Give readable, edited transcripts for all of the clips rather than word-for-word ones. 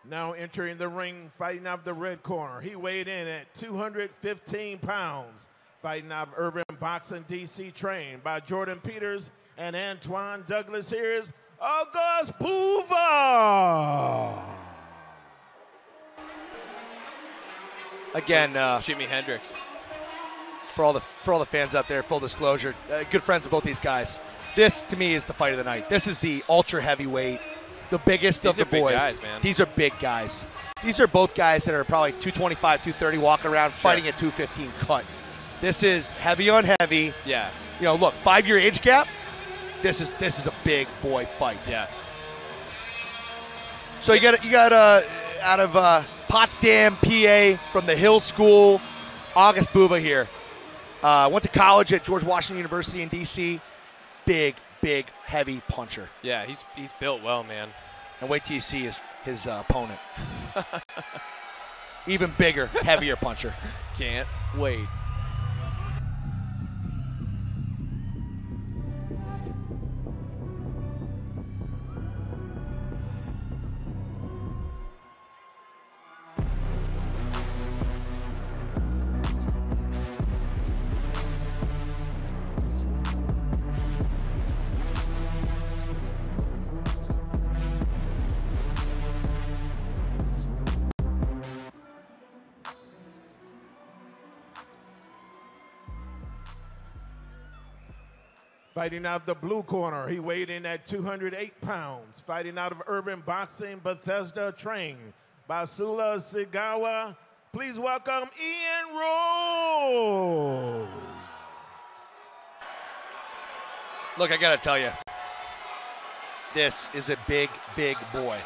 Now entering the ring, fighting out of the red corner. He weighed in at 215 pounds. Fighting out of Urban Boxing DC, trained by Jordan Peters and Antoine Douglas. Here's Auguste Boova. Again, Jimi Hendrix. For all the fans out there, full disclosure, good friends of both these guys. This to me is the fight of the night. This is the ultra heavyweight, the biggest of the boys. Big guys, man. These are big guys. These are both guys that are probably 225, 230, walking around fighting at 215 cut. This is heavy on heavy. Yeah. You know, look, 5-year age gap. This is a big boy fight. Yeah. So you got out of Potsdam, PA, from the Hill School, Auguste Boova here. Went to college at George Washington University in D.C. Big, heavy puncher. Yeah, he's built well, man. And wait till you see his opponent. Even bigger, heavier puncher. Can't wait. Fighting out of the blue corner, he weighed in at 208 pounds. Fighting out of Urban Boxing, Bethesda, trained by Sula Sigawa. Please welcome Ian Ruel. Look, I gotta tell you, this is a big boy.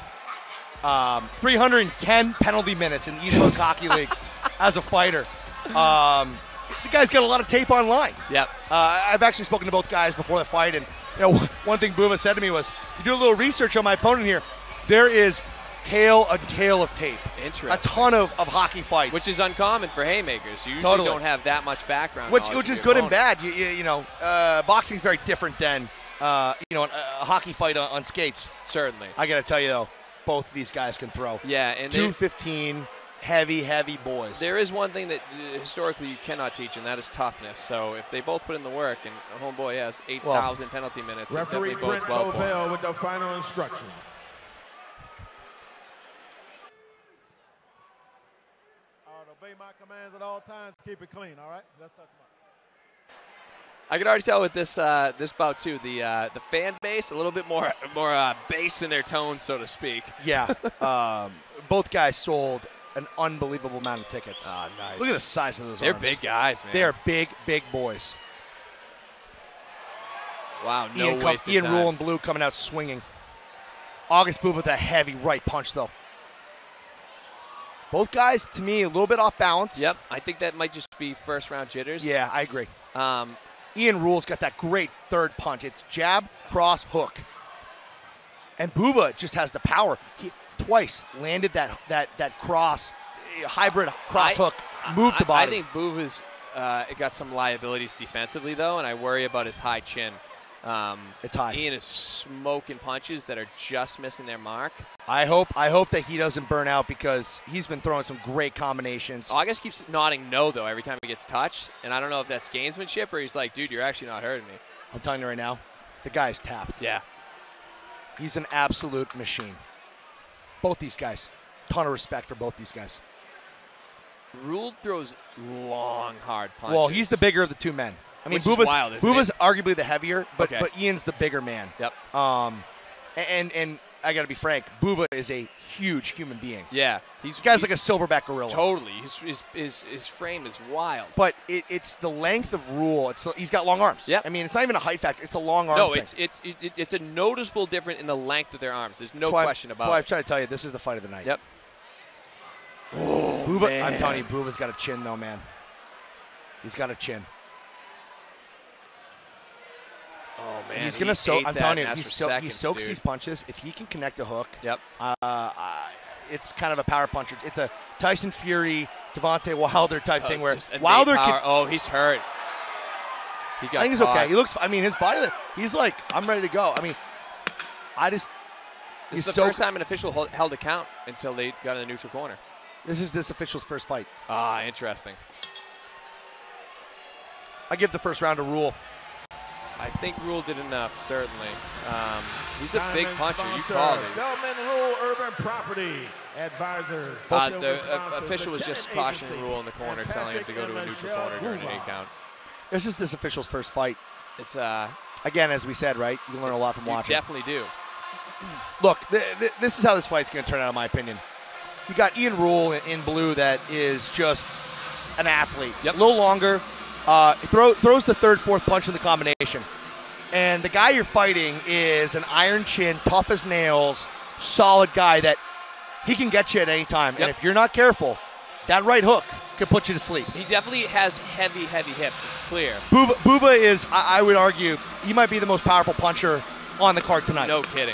310 penalty minutes in the East Coast Hockey League as a fighter. The guy's got a lot of tape online. Yep. I've actually spoken to both guys before the fight, and you know, one thing Boova said to me was, "You do a little research on my opponent here. There is a tale of tape. Interesting. A ton of hockey fights, Which is uncommon for Haymakers. You usually Totally. don't have that much background. which is good and bad. You know, boxing is very different than a hockey fight on skates. Certainly. I got to tell you though, both of these guys can throw. Yeah, and 215. Heavy boys. There is one thing that historically you cannot teach, and that is toughness. So if they both put in the work, and homeboy has 8,000 penalty minutes, it Referee definitely bodes Brent well for him. Bovell with the final instruction. All right, obey my commands at all times. Keep it clean, all right? Let's touch them up. I can already tell with this this bout too, the fan base a little bit more bass in their tone, so to speak. Yeah. Both guys sold an unbelievable amount of tickets. Oh, nice. Look at the size of those They're arms. big guys, man. They are big boys. Wow, no wasted Ian time. Ruel in blue coming out swinging. Auguste Boova with a heavy right punch, though. Both guys, to me, a little bit off balance. Yep, I think that might just be first-round jitters. Yeah, I agree. Ian Ruel's got that great third punch. It's jab, cross, hook. And Boova just has the power. He twice landed that cross, hybrid cross hook, moved the body. I think Boova's got some liabilities defensively, though, and I worry about his high chin. It's high. Ian is smoking punches that are just missing their mark. I hope that he doesn't burn out because he's been throwing some great combinations. August keeps nodding no, though, every time he gets touched, and I don't know if that's gamesmanship or he's like, dude, you're actually not hurting me. I'm telling you right now, the guy's tapped. Yeah. He's an absolute machine. Both these guys. Ton of respect for both these guys. Ruel throws long, hard punches. Well, he's the bigger of the two men. I mean, Which is wild, isn't Boova's it? arguably the heavier, but Okay. but Ian's the bigger man. Yep. And I got to be frank, Boova is a huge human being. Yeah. The guy's like a silverback gorilla. Totally. His frame is wild. But it's the length of Ruel. He's got long arms. Yep. I mean, it's not even a height factor. It's a long arm No, thing. it's a noticeable difference in the length of their arms. There's no question about That's why it. I'm trying to tell you, this is the fight of the night. Yep. Oh, Boova, man. I'm telling you, Boova's got a chin, though, man. He's got a chin. Oh, man. He's gonna soak. I'm telling you, he soaks dude. these punches. If he can connect a hook, Yep. it's kind of a power puncher. It's a Tyson Fury, Devontae Wilder type thing where Just innate Wilder power. can. Oh, he's hurt. He got I think he's caught. okay. He looks. I mean, his body. He's like, I'm ready to go. I mean, This is the first time an official held a count until they got in the neutral corner. This is this official's first fight. Ah, interesting. I give the first round to Ruel. I think Ruel did enough, certainly. He's a big Diamond puncher. You sponsor, called it. Beltman Ruel Urban Property Advisors. The official was just cautioning Ruel in the corner, telling him to go to a neutral corner during an 8 count. This is this official's first fight. It's again, as we said, right? You learn a lot from watching. You definitely do. Look, this is how this fight's going to turn out, in my opinion. You got Ian Ruel in blue that is just an athlete. Yep. A little longer. Throws the third, fourth punch in the combination. And the guy you're fighting is an iron chin, tough as nails, solid guy that he can get you at any time. Yep. And if you're not careful, that right hook could put you to sleep. He definitely has heavy, heavy hips. It's clear. Boova is, I would argue, he might be the most powerful puncher on the card tonight. No kidding.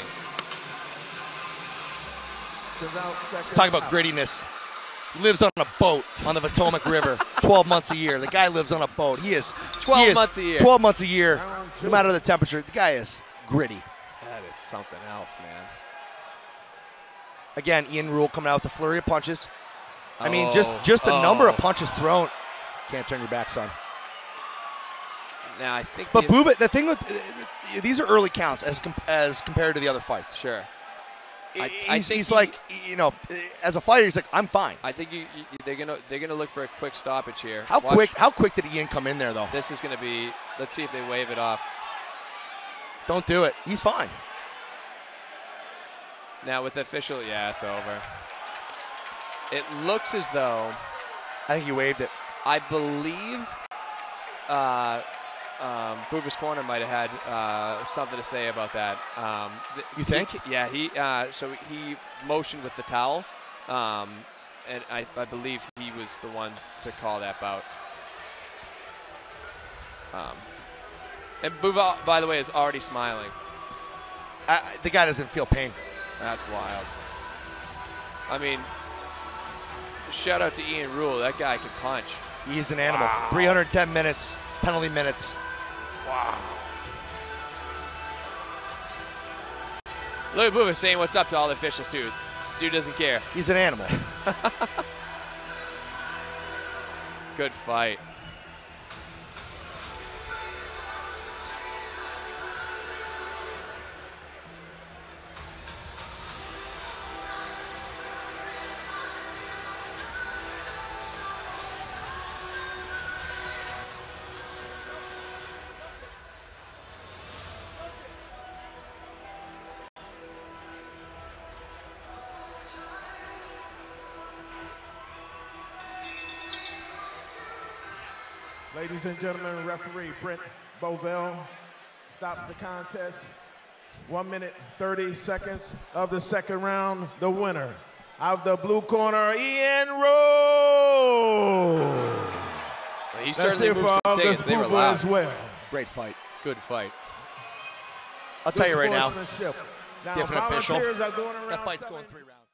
Talking about grittiness. Lives on a boat on the Potomac River 12 months a year. The guy lives on a boat. He is 12 months a year. 12 months a year, no matter the temperature. The guy is gritty. That is something else, man. Again, Ian Ruel coming out with a flurry of punches. I mean, just the number of punches thrown. Can't turn your back, son. Now I think. But Boova, the thing with these are early counts as compared to the other fights. Sure. He's like, you know, as a fighter, he's like, I'm fine. I think they're gonna look for a quick stoppage here. How quick did Ian come in there though? This is gonna be. Let's see if they wave it off. Don't do it. He's fine. Now with the official, yeah, it's over. It looks as though. I think he waved it. I believe Boova's corner might have had something to say about that. You think? Yeah, so he motioned with the towel, and I believe he was the one to call that bout. And Boova, by the way, is already smiling. The guy doesn't feel pain. That's wild. I mean, shout out to Ian Ruel. That guy can punch. He's an animal. Wow. 310 minutes, penalty minutes. Wow. Look at Boova saying what's up to all the officials, too. Dude doesn't care. He's an animal. Good fight. Ladies and gentlemen, referee Brent Bovell stopped the contest. 1 minute, 30 seconds of the second round. The winner of the blue corner, Ian Ruel. Well, he certainly moved some Auguste tickets. They were Boova loud. as well. Great fight. Good fight. I'll tell you right now, Now, different official. volunteers are going around That fight's 7. going 3 rounds.